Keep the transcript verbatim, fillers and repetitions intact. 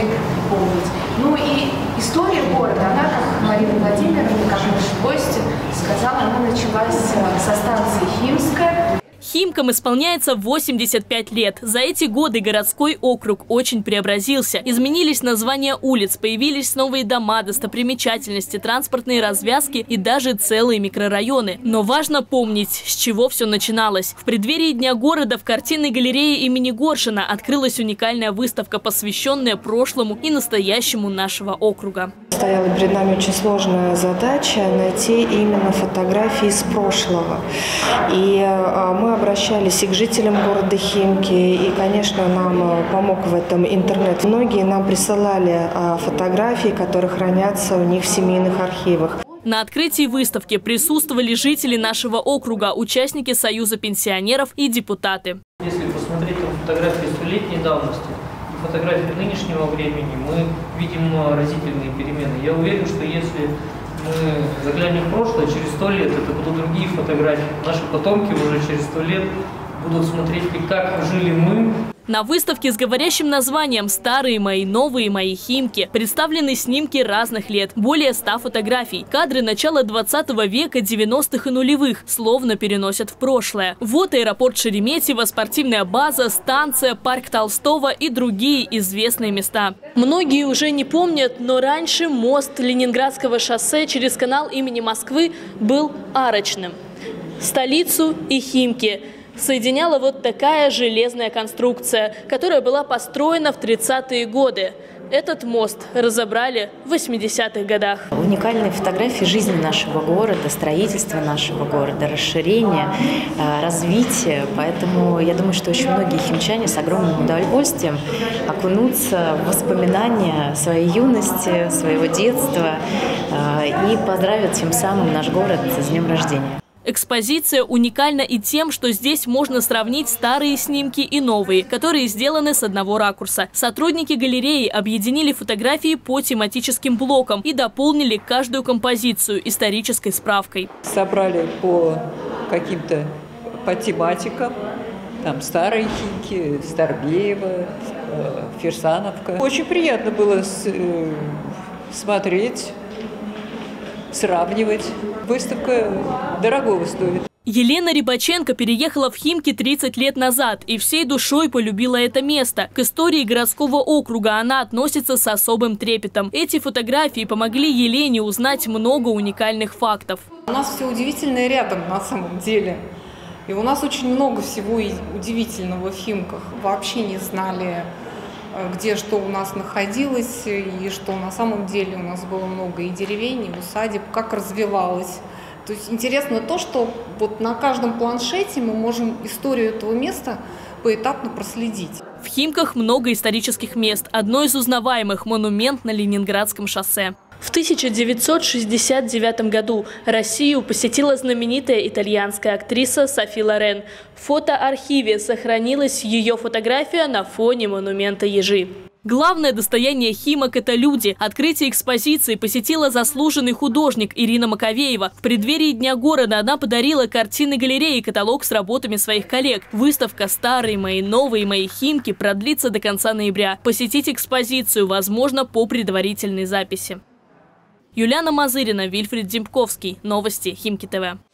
должны помнить. Ну и история города, она, как Марина Владимировна, как наш гость сказала, она началась со станции Химская. Химкам исполняется восемьдесят пять лет. За эти годы городской округ очень преобразился. Изменились названия улиц, появились новые дома, достопримечательности, транспортные развязки и даже целые микрорайоны. Но важно помнить, с чего все начиналось. В преддверии Дня города в картинной галерее имени Горшина открылась уникальная выставка, посвященная прошлому и настоящему нашего округа. Стояла перед нами очень сложная задача найти именно фотографии из прошлого. И мы обращались и к жителям города Химки, и, конечно, нам помог в этом интернет. Многие нам присылали фотографии, которые хранятся у них в семейных архивах. На открытии выставки присутствовали жители нашего округа, участники Союза пенсионеров и депутаты. Если посмотреть на фотографии столетней давности и фотографии нынешнего времени, мы видим разительные перемены. Я уверен, что если мы заглянем в прошлое, через сто лет это будут другие фотографии. Наши потомки уже через сто лет будут смотреть, как жили мы. На выставке с говорящим названием «Старые мои, новые мои Химки» представлены снимки разных лет, более ста фотографий. Кадры начала двадцатого века, девяностых и нулевых, словно переносят в прошлое. Вот аэропорт Шереметьево, спортивная база, станция, парк Толстого и другие известные места. Многие уже не помнят, но раньше мост Ленинградского шоссе через канал имени Москвы был арочным. Столицу и Химки соединяла вот такая железная конструкция, которая была построена в тридцатые годы. Этот мост разобрали в восьмидесятых годах. Уникальные фотографии жизни нашего города, строительства нашего города, расширения, развития. Поэтому я думаю, что очень многие химчане с огромным удовольствием окунутся в воспоминания своей юности, своего детства и поздравят тем самым наш город с днем рождения. Экспозиция уникальна и тем, что здесь можно сравнить старые снимки и новые, которые сделаны с одного ракурса. Сотрудники галереи объединили фотографии по тематическим блокам и дополнили каждую композицию исторической справкой. Собрали по каким-то по тематикам. Там старые Химки, Старбеево, Фирсановка. Очень приятно было смотреть, сравнивать. Выставка дорогого стоит. Елена Рибаченко переехала в Химки тридцать лет назад и всей душой полюбила это место. К истории городского округа она относится с особым трепетом. Эти фотографии помогли Елене узнать много уникальных фактов. У нас все удивительное рядом на самом деле. И у нас очень много всего удивительного в Химках. Вообще не знали, где что у нас находилось, и что на самом деле у нас было много и деревень, и усадеб, как развивалось. То есть интересно то, что вот на каждом планшете мы можем историю этого места поэтапно проследить. В Химках много исторических мест. Одно из узнаваемых – монумент на Ленинградском шоссе. В тысяча девятьсот шестьдесят девятом году Россию посетила знаменитая итальянская актриса Софи Лорен. В фотоархиве сохранилась ее фотография на фоне монумента Ежи. Главное достояние Химок – это люди. Открытие экспозиции посетила заслуженный художник Ирина Маковеева. В преддверии Дня города она подарила картины галереи каталог с работами своих коллег. Выставка «Старые мои, новые мои Химки» продлится до конца ноября. Посетить экспозицию возможно по предварительной записи. Юлиана Мазырина, Вильфред Демковский. Новости Химки ТВ.